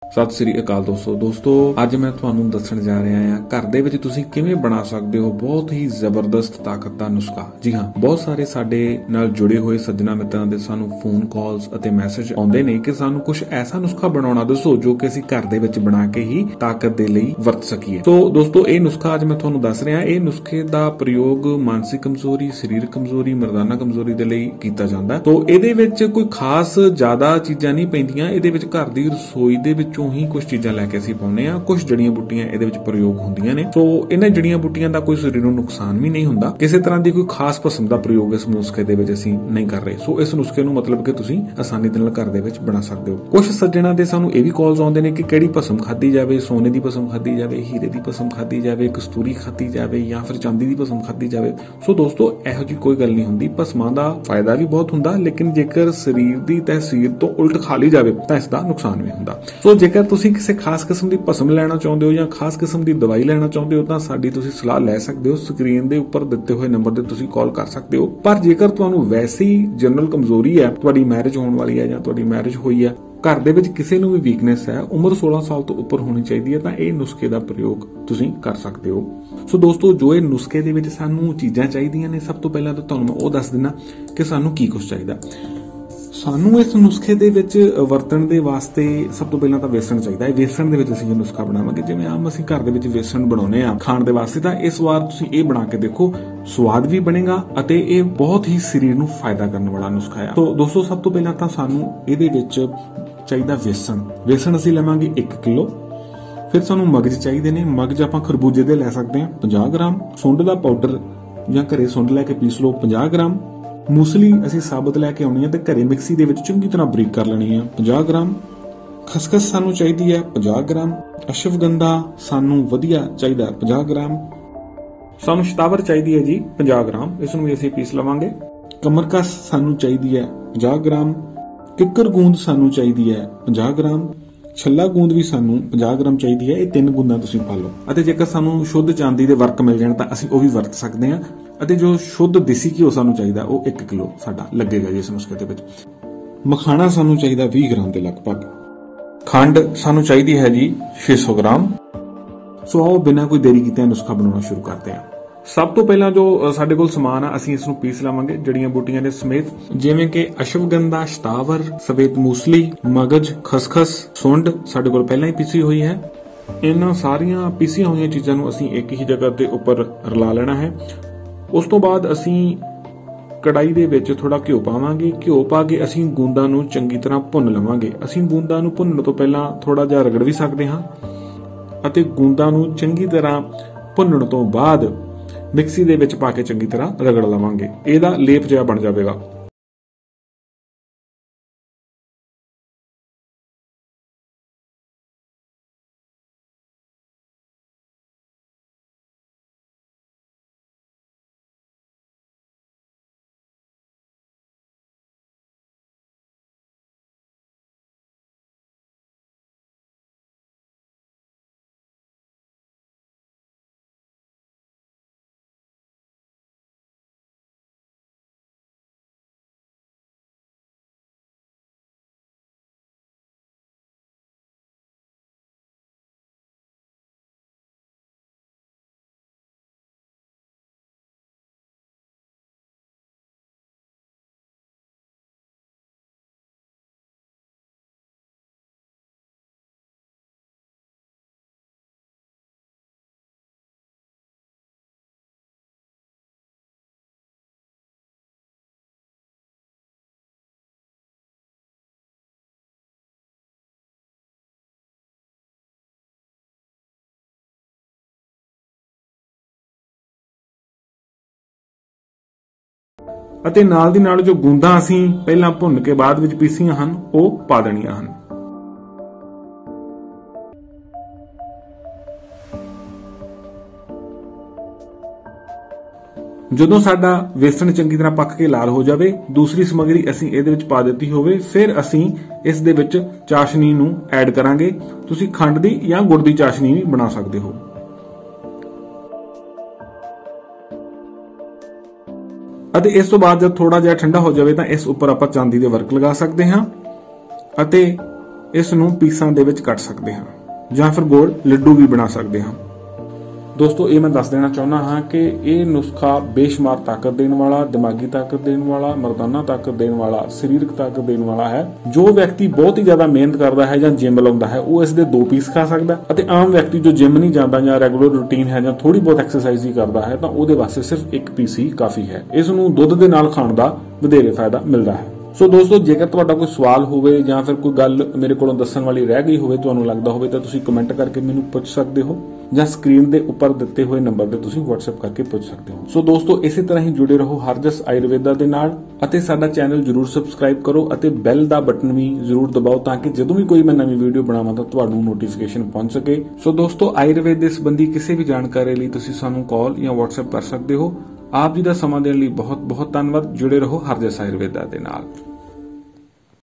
ਸਤਿ ਸ੍ਰੀ ਅਕਾਲ ਦੋਸਤੋ ਅੱਜ ਮੈਂ ਤੁਹਾਨੂੰ ਦੱਸਣ ਜਾ ਰਿਹਾ ਹਾਂ ਘਰ ਦੇ ਵਿੱਚ ਤੁਸੀਂ ਕਿਵੇਂ ਬਣਾ ਸਕਦੇ ਹੋ ਬਹੁਤ ਹੀ ਜ਼ਬਰਦਸਤ ਤਾਕਤ ਦਾ ਨੁਸਖਾ। ਜੀ ਹਾਂ, ਬਹੁਤ ਸਾਰੇ ਸਾਡੇ ਨਾਲ ਜੁੜੇ ਹੋਏ ਸੱਜਣਾ ਮਿੱਤਰਾਂ ਦੇ ਸਾਨੂੰ ਫੋਨ ਕਾਲਸ ਅਤੇ ਮੈਸੇਜ ਆਉਂਦੇ ਨੇ ਕਿ ਸਾਨੂੰ ਕੁਝ ਐਸਾ ਨੁਸਖਾ ਬਣਾਉਣਾ ਦੱਸੋ ਜੋ ਕਿ ਅਸੀਂ ਘਰ ਦੇ ਵਿੱਚ ਬਣਾ ਕੇ ਹੀ ਤਾਕਤ ਦੇ ਲਈ ਵਰਤ ਸਕੀਏ। ਸੋ ਦੋਸਤੋ, ਇਹ ਨੁਸਖਾ ਅੱਜ ਮੈਂ ਤੁਹਾਨੂੰ ਦੱਸ ਰਿਹਾ। ਇਹ ਨੁਸਖੇ ਦਾ ਪ੍ਰਯੋਗ ਮਾਨਸਿਕ ਕਮਜ਼ੋਰੀ, ਸਰੀਰਕ ਕਮਜ਼ੋਰੀ, ਮਰਦਾਨਾ ਕਮਜ਼ੋਰੀ ਦੇ ਲਈ ਕੀਤਾ ਜਾਂਦਾ। ਤੋ ਇਹਦੇ ਵਿੱਚ ਕੋਈ ਖਾਸ ਜ਼ਿਆਦਾ ਚੀਜ਼ਾਂ ਨਹੀਂ ਪੈਂਦੀਆਂ। ਇਹਦੇ ਵਿੱਚ ਘਰ ਦੀ ਰਸੋਈ ਦੇ ਵਿੱਚੋਂ ਹੀ ਕੁਝ ਚੀਜ਼ਾਂ ਲੈ ਕੇ ਅਸੀਂ ਪਾਉਂਦੇ ਆ। ਕੁਝ ਜੜੀਆਂ ਬੂਟੀਆਂ ਇਹਦੇ ਵਿੱਚ ਪ੍ਰਯੋਗ ਹੁੰਦੀਆਂ ਨੇ। ਸੋ ਇਹਨਾਂ ਜੜੀਆਂ ਬੂਟੀਆਂ ਦਾ ਕੋਈ ਸਰੀਰ ਨੂੰ ਨੁਕਸਾਨ ਵੀ ਨਹੀਂ ਹੁੰਦਾ। ਕਿਸੇ ਤਰ੍ਹਾਂ ਦੀ ਕੋਈ ਖਾਸ ਕਿਸਮ ਦਾ ਪ੍ਰਯੋਗ ਇਸ ਨੁਸਖੇ ਦੇ ਵਿੱਚ ਅਸੀਂ ਨਹੀਂ ਕਰ ਰਹੇ। ਸੋ ਇਸ ਨੁਸਖੇ ਨੂੰ ਮਤਲਬ ਕਿ ਤੁਸੀਂ ਆਸਾਨੀ ਦੇ ਨਾਲ ਘਰ ਦੇ ਵਿੱਚ ਬਣਾ ਸਕਦੇ ਹੋ। ਕੁਝ ਸੱਜਣਾ ਦੇ ਸਾਨੂੰ ਇਹ ਵੀ ਕਾਲਸ ਆਉਂਦੇ ਨੇ ਕਿ ਕਿਹੜੀ ਭਸਮ ਖਾਦੀ ਜਾਵੇ, ਸੋਨੇ ਦੀ ਭਸਮ ਖਾਦੀ ਜਾਵੇ, ਹੀਰੇ ਦੀ ਭਸਮ ਖਾਦੀ ਜਾਵੇ, ਕਸਤੂਰੀ ਖਾਦੀ ਜਾਵੇ ਜਾਂ ਫਿਰ ਚਾਂਦੀ ਦੀ ਭਸਮ ਖਾਦੀ ਜਾਵੇ। ਸੋ ਦੋਸਤੋ, ਇਹੋ ਜਿਹੀ ਕੋਈ ਗੱਲ ਨਹੀਂ ਹੁੰਦੀ। ਭਸਮਾਂ ਦਾ ਫਾਇਦਾ ਵੀ ਬਹੁਤ ਹੁੰਦਾ, ਲੇਕਿਨ ਜੇਕਰ ਸਰੀਰ ਦੀ ਤਸੀਰ ਤੋਂ ਉਲਟ ਖਾ ਲਈ ਜਾਵੇ ਤਾਂ ਇਸ ਦਾ ਨੁਕਸਾਨ ਵੀ ਹੁੰਦਾ। ਸੋ ਜੇਕਰ ਤੁਸੀਂ ਕਿਸੇ ਖਾਸ ਕਿਸਮ ਦੀ ਭਸਮ ਲੈਣਾ ਚਾਹੁੰਦੇ ਹੋ ਜਾਂ ਖਾਸ ਕਿਸਮ ਦੀ ਦਵਾਈ ਲੈਣਾ ਚਾਹੁੰਦੇ ਹੋ ਤਾਂ ਸਾਡੀ ਤੁਸੀਂ ਸਲਾਹ ਲੈ ਸਕਦੇ ਹੋ। ਸਕਰੀਨ ਦੇ ਉੱਪਰ ਦਿੱਤੇ ਹੋਏ ਨੰਬਰ ਤੇ ਤੁਸੀਂ ਕਾਲ ਕਰ ਸਕਦੇ ਹੋ। ਪਰ ਜੇਕਰ ਤੁਹਾਨੂੰ ਵੈਸੇ ਹੀ ਜਨਰਲ ਕਮਜ਼ੋਰੀ ਹੈ, ਤੁਹਾਡੀ ਮੈਰਿਜ ਹੋਣ ਵਾਲੀ ਹੈ ਜਾਂ ਤੁਹਾਡੀ ਮੈਰਿਜ ਹੋਈ ਹੈ, ਘਰ ਦੇ ਵਿੱਚ ਕਿਸੇ ਨੂੰ ਵੀ ਵੀਕਨੈਸ ਹੈ, ਉਮਰ 16 ਸਾਲ ਤੋਂ ਉੱਪਰ ਹੋਣੀ ਚਾਹੀਦੀ ਹੈ, ਤਾਂ ਇਹ ਨੁਸਖੇ ਦਾ ਪ੍ਰਯੋਗ ਤੁਸੀਂ ਕਰ ਸਕਦੇ ਹੋ। ਸੋ ਦੋਸਤੋ, ਜੋ ਇਹ ਨੁਸਖੇ ਦੇ ਵਿੱਚ ਸਾਨੂੰ ਚੀਜ਼ਾਂ ਚਾਹੀਦੀਆਂ ਨੇ, ਸਭ ਤੋਂ ਪਹਿਲਾਂ ਤਾਂ ਤੁਹਾਨੂੰ ਮੈਂ ਉਹ ਦੱਸ ਦਿੰਦਾ ਕਿ ਸਾਨੂੰ ਕੀ ਕੁਝ ਚਾਹੀਦਾ। ਸਾਨੂੰ ਇਸ ਨੁਸਖੇ ਦੇ ਵਿੱਚ ਵਰਤਣ ਦੇ ਵਾਸਤੇ ਸਭ ਤੋਂ ਪਹਿਲਾਂ ਤਾਂ ਵੇਸਣ ਚਾਹੀਦਾ ਹੈ। ਵੇਸਣ ਦੇ ਵਿੱਚ ਅਸੀਂ ਇਹ ਨੁਸਖਾ ਬਣਾਵਾਂਗੇ। ਜਿਵੇਂ ਆਮ ਅਸੀਂ ਘਰ ਦੇ ਵਿੱਚ ਵੇਸਣ ਬਣਾਉਨੇ ਆ ਖਾਣ ਦੇ ਵਾਸਤੇ, ਤਾਂ ਇਸ ਵਾਰ ਤੁਸੀਂ ਇਹ ਬਣਾ ਕੇ ਦੇਖੋ। ਸਵਾਦ ਵੀ ਬਣੇਗਾ ਅਤੇ ਇਹ ਬਹੁਤ ਹੀ ਸਰੀਰ ਨੂੰ ਫਾਇਦਾ ਕਰਨ ਵਾਲਾ ਨੁਸਖਾ ਹੈ। ਸੋ ਦੋਸਤੋ, ਸਭ ਤੋਂ ਪਹਿਲਾਂ ਤਾਂ ਸਾਨੂੰ ਇਹਦੇ ਵਿੱਚ ਚਾਹੀਦਾ ਵੇਸਣ। ਵੇਸਣ ਅਸੀਂ ਲਵਾਂਗੇ 1 ਕਿਲੋ। ਫਿਰ ਸਾਨੂੰ ਮਗਜ ਚਾਹੀਦੇ ਨੇ। ਮਗਜ ਆਪਾਂ ਖਰਬੂਜੇ ਦੇ ਲੈ ਸਕਦੇ ਹਾਂ 50 ਗ੍ਰਾਮ। ਸੁੰਡ ਦਾ ਪਾਊਡਰ ਜਾਂ ਘਰੇ ਸੁੰਡ ਲੈ ਕੇ ਪੀਸ ਲਓ 50 ਗ੍ਰਾਮ। ਮੂਸਲੀ ਅਸੀਂ ਸਾਬਤ ਲੈ ਕੇ ਆਉਣੀ ਹੈ ਤੇ ਘਰੇ ਮਿਕਸੀ ਦੇ ਵਿੱਚ ਚੰਗੀ ਤਰ੍ਹਾਂ ਬਰੀਕ ਕਰ ਲੈਣੀ ਹੈ 50 ਗ੍ਰਾਮ। ਖਸਖਸ ਸਾਨੂੰ ਚਾਹੀਦੀ ਹੈ 50 ਗ੍ਰਾਮ। ਅਸ਼ਵਗੰਧਾ ਸਾਨੂੰ ਵਧੀਆ ਚਾਹੀਦਾ 50 ਗ੍ਰਾਮ। ਸਾਨੂੰ ਸ਼ਤਾਵਰ ਚਾਹੀਦੀ ਹੈ ਜੀ 50 ਗ੍ਰਾਮ। ਇਸ ਨੂੰ ਵੀ ਅਸੀਂ ਪੀਸ ਲਵਾਂਗੇ। ਕਮਰਕਸ ਸਾਨੂੰ ਚਾਹੀਦੀ ਹੈ 50 ਗ੍ਰਾਮ। ਕਿੱਕਰ ਗੂੰਦ ਸਾਨੂੰ ਚਾਹੀਦੀ ਹੈ 50 ਗ੍ਰਾਮ। ਛੱਲਾ ਗੂੰਦ ਵੀ ਸਾਨੂੰ 50 ਗ੍ਰਾਮ ਚਾਹੀਦੀ ਹੈ। ਇਹ 3 ਗੂੰਦਾਂ ਤੁਸੀਂ ਪਾ ਲਓ। ਅਤੇ ਜੇਕਰ ਸਾਨੂੰ ਸ਼ੁੱਧ ਚਾਂਦੀ ਦੇ ਵਰਕ ਮਿਲ ਜਾਣ ਤਾਂ ਅਸੀਂ ਉਹ ਵੀ ਵਰਤ ਸਕਦੇ ਹਾਂ। ਅਤੇ ਜੋ ਸ਼ੁੱਧ ਦੇਸੀ ਘਿਓ ਸਾਨੂੰ ਚਾਹੀਦਾ ਉਹ 1 ਕਿਲੋ ਸਾਡਾ ਲੱਗੇਗਾ ਜੀ ਇਸ ਨੁਸਖੇ ਦੇ ਵਿੱਚ। ਮਖਾਣਾ ਸਾਨੂੰ ਚਾਹੀਦਾ 20 ਗ੍ਰਾਮ ਦੇ ਲਗਭਗ। ਖੰਡ ਸਾਨੂੰ ਚਾਹੀਦੀ ਹੈ ਜੀ 600 ਗ੍ਰਾਮ। ਸੋ ਆਓ ਬਿਨਾਂ ਕੋਈ ਦੇਰੀ ਕੀਤੇ ਨੁਸਖਾ ਬਣਾਉਣਾ ਸ਼ੁਰੂ ਕਰਦੇ ਹਾਂ। ਸਭ ਤੋਂ ਪਹਿਲਾਂ ਜੋ ਸਾਡੇ ਕੋਲ ਸਮਾਨ ਆ, ਅਸੀਂ ਇਸ ਨੂੰ ਪੀਸ ਲਾਵਾਂਗੇ ਜੜੀਆਂ ਬੂਟੀਆਂ ਦੇ ਸਮੇਤ, ਜਿਵੇਂ ਕਿ ਅਸ਼ਵਗੰਧਾ, ਸ਼ਤਾਵਰ, ਸਫੇਦ ਮੂਸਲੀ, ਮਗਜ, ਖਸਖਸ, ਸੁੰਡ ਸਾਡੇ ਕੋਲ ਪਹਿਲਾਂ ਹੀ ਪੀਸੀ ਹੋਈ ਹੈ। ਇਹਨਾਂ ਸਾਰੀਆਂ ਪੀਸੀਆਂ ਹੋਈਆਂ ਚੀਜ਼ਾਂ ਨੂੰ ਅਸੀਂ ਇੱਕ ਹੀ ਜਗ੍ਹਾ ਦੇ ਉੱਪਰ ਰਲਾ ਲੈਣਾ ਹੈ। ਉਸ ਤੋਂ ਬਾਅਦ ਅਸੀਂ ਕੜਾਈ ਦੇ ਵਿੱਚ ਥੋੜਾ ਘਿਓ ਪਾਵਾਂਗੇ। ਘਿਓ ਪਾ ਕੇ ਅਸੀਂ ਗੂੰਦਾਂ ਨੂੰ ਚੰਗੀ ਤਰ੍ਹਾਂ ਭੁੰਨ ਲਵਾਂਗੇ। ਅਸੀਂ ਗੂੰਦਾਂ ਨੂੰ ਭੁੰਨਣ ਤੋਂ ਪਹਿਲਾਂ ਥੋੜਾ ਜਿਹਾ ਰਗੜ ਵੀ ਸਕਦੇ ਹਾਂ ਅਤੇ ਗੂੰਦਾਂ ਨੂੰ ਚੰਗੀ ਤਰ੍ਹਾਂ ਭੁੰਨਣ ਤੋਂ ਬਾਅਦ ਮਿਕਸੀ ਦੇ ਵਿੱਚ ਪਾ ਕੇ ਚੰਗੀ ਤਰ੍ਹਾਂ ਰਗੜ ਲਵਾਂਗੇ। ਇਹਦਾ ਲੇਪ ਜਿਹਾ ਬਣ ਜਾਵੇਗਾ। ਅਤੇ ਨਾਲ ਦੀ ਨਾਲ ਜੋ ਗੂੰਦਾਂ ਅਸੀਂ ਪਹਿਲਾਂ ਭੁੰਨ ਕੇ ਬਾਅਦ ਵਿੱਚ ਪੀਸੀਆਂ ਹਨ ਉਹ ਪਾ ਦੇਣੀਆਂ ਹਨ। ਜਦੋਂ ਸਾਡਾ ਵੇਸਣ ਚੰਗੀ ਤਰ੍ਹਾਂ ਪੱਕ ਕੇ ਲਾਲ ਹੋ ਜਾਵੇ, ਦੂਸਰੀ ਸਮੱਗਰੀ ਅਸੀਂ ਇਹਦੇ ਵਿੱਚ ਪਾ ਦਿੱਤੀ ਹੋਵੇ, ਫਿਰ ਅਸੀਂ ਇਸ ਦੇ ਵਿੱਚ ਚਾਸ਼ਨੀ ਨੂੰ ਐਡ ਕਰਾਂਗੇ। ਤੁਸੀਂ ਖੰਡ ਦੀ ਜਾਂ ਗੁੜ ਦੀ ਚਾਸ਼ਨੀ ਵੀ ਬਣਾ ਸਕਦੇ ਹੋ। ਅਤੇ ਇਸ ਤੋਂ ਬਾਅਦ ਜਦ ਥੋੜਾ ਜਿਹਾ ਠੰਡਾ ਹੋ ਜਾਵੇ ਤਾਂ ਇਸ ਉੱਪਰ ਆਪਾਂ ਚਾਂਦੀ ਦੇ ਵਰਕ ਲਗਾ ਸਕਦੇ ਹਾਂ ਅਤੇ ਇਸ ਨੂੰ ਪੀਸਾਂ ਦੇ ਵਿੱਚ ਕੱਟ ਸਕਦੇ ਹਾਂ ਜਾਂ ਫਿਰ ਗੋਲ ਲੱਡੂ ਵੀ ਬਣਾ ਸਕਦੇ ਹਾਂ। ਦੋਸਤੋ ਇਹ ਮੈਂ ਦੱਸ ਦੇਣਾ ਚਾਹੁੰਦਾ ਹਾਂ ਕਿ ਇਹ ਨੁਸਖਾ ਬੇਸ਼ੁਮਾਰ ਤਾਕਤ ਦੇਣ ਵਾਲਾ, ਦਿਮਾਗੀ ਤਾਕਤ ਦੇਣ ਵਾਲਾ, ਮਰਦਾਨਾ ਤਾਕਤ ਦੇਣ ਵਾਲਾ, ਸਰੀਰਕ ਤਾਕਤ ਦੇਣ ਵਾਲਾ ਹੈ। ਜੋ ਵਿਅਕਤੀ ਬਹੁਤ ਹੀ ਜ਼ਿਆਦਾ ਮਿਹਨਤ ਕਰਦਾ ਹੈ ਜਾਂ ਜਿਮ ਲਾਉਂਦਾ ਹੈ ਉਹ ਇਸ ਦੇ 2 ਪੀਸ ਖਾ ਸਕਦਾ ਅਤੇ ਆਮ ਵਿਅਕਤੀ ਜੋ ਜਿਮ ਨਹੀਂ ਜਾਂਦਾ ਜਾਂ ਰੈਗੂਲਰ ਰੂਟੀਨ ਹੈ ਜਾਂ ਥੋੜੀ ਬਹੁਤ ਐਕਸਰਸਾਈਜ਼ ਹੀ ਕਰਦਾ ਹੈ ਤਾਂ ਉਹਦੇ ਵਾਸਤੇ ਸਿਰਫ 1 ਪੀਸ ਹੀ ਕਾਫੀ ਹੈ। ਇਸ ਨੂੰ ਦੁੱਧ ਦੇ ਨਾਲ ਖਾਣ ਦਾ ਵਧੇਰੇ ਫਾਇਦਾ ਮਿਲਦਾ ਹੈ। ਸੋ ਦੋਸਤੋ ਜੇਕਰ ਤੁਹਾਡਾ ਕੋਈ ਸਵਾਲ ਹੋਵੇ ਜਾਂ ਫਿਰ ਕੋਈ ਗੱਲ ਮੇਰੇ ਕੋਲੋਂ ਦੱਸਣ ਵਾਲੀ ਰਹਿ ਗਈ ਹੋਵੇ, ਤੁਹਾਨੂੰ ਲੱਗਦਾ ਹੋਵੇ ਤਾਂ ਤੁਸੀਂ ਕਮੈਂਟ ਕਰਕੇ ਮੈਨੂੰ ਪੁੱਛ ਸਕਦੇ ਹੋ ਜਾਂ ਸਕਰੀਨ ਦੇ ਉੱਪਰ ਦਿੱਤੇ ਹੋਏ ਨੰਬਰ ਤੇ ਤੁਸੀਂ WhatsApp ਕਰਕੇ ਪੁੱਛ ਸਕਦੇ ਹੋ। ਸੋ ਦੋਸਤੋ ਇਸੇ ਤਰ੍ਹਾਂ ਹੀ ਜੁੜੇ ਰਹੋ ਹਰਜਸ ਆਯੁਰਵੇਦਾ ਦੇ ਨਾਲ ਅਤੇ ਸਾਡਾ ਚੈਨਲ ਜਰੂਰ ਸਬਸਕ੍ਰਾਈਬ ਕਰੋ ਅਤੇ ਬੈਲ ਦਾ ਬਟਨ ਵੀ ਜਰੂਰ ਦਬਾਓ ਤਾਂ ਕਿ ਜਦੋਂ ਵੀ ਕੋਈ ਮੈਂ ਨਵੀਂ ਵੀਡੀਓ ਬਣਾਵਾਂ ਤਾਂ ਤੁਹਾਨੂੰ ਨੋਟੀਫਿਕੇਸ਼ਨ ਪਹੁੰਚ ਸਕੇ। ਸੋ ਦੋਸਤੋ ਆਯੁਰਵੇਦ ਦੇ ਸੰਬੰਧੀ ਕਿਸੇ ਵੀ ਜਾਣਕਾਰੀ ਲਈ ਤੁਸੀਂ ਸਾਨੂੰ ਕਾਲ ਜਾਂ WhatsApp ਕਰ ਸਕਦੇ ਹੋ। ਆਪ ਜੀ ਦਾ ਸਮਾਂ ਦੇਣ ਲਈ ਬਹੁਤ ਬਹੁਤ ਧੰਨਵਾਦ। ਜੁੜੇ ਰਹੋ ਹਰਜਸ ਆਯੁਰਵੇਦਾ ਦੇ ਨਾਲ।